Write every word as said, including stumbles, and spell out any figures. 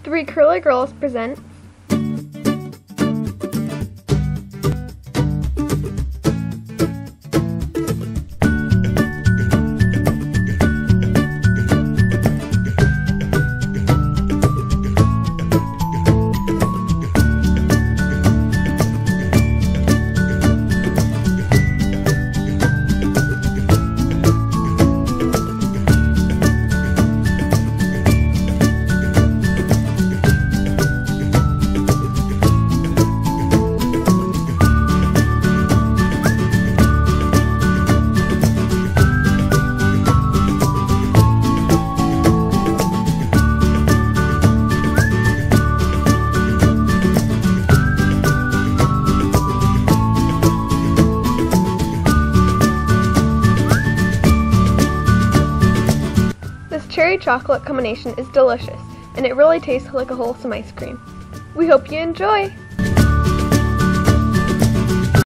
Three Curly Girls present This cherry chocolate combination is delicious, and it really tastes like a wholesome ice cream. We hope you enjoy!